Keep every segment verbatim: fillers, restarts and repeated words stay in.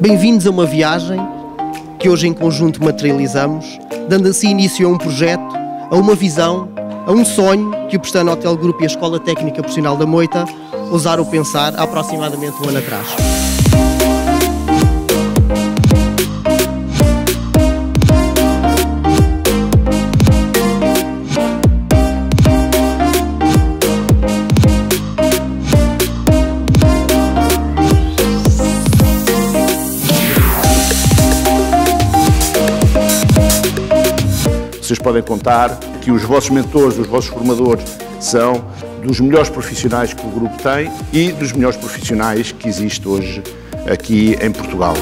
Bem-vindos a uma viagem que hoje em conjunto materializamos, dando assim início a um projeto, a uma visão, a um sonho que o Pestana Hotel Group e a Escola Técnica Profissional da Moita ousaram pensar há aproximadamente um ano atrás. Vocês podem contar que os vossos mentores, os vossos formadores são dos melhores profissionais que o grupo tem e dos melhores profissionais que existe hoje aqui em Portugal.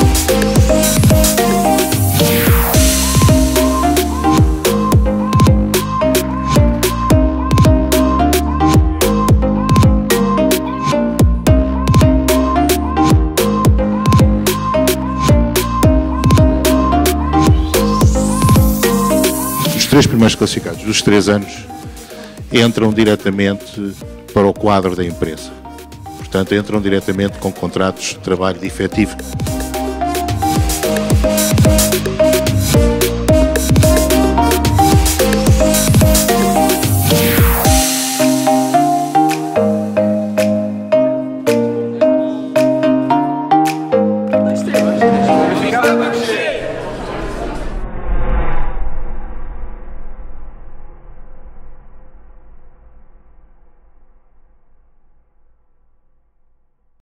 Os três primeiros classificados dos três anos entram diretamente para o quadro da empresa. Portanto, entram diretamente com contratos de trabalho de efetivo.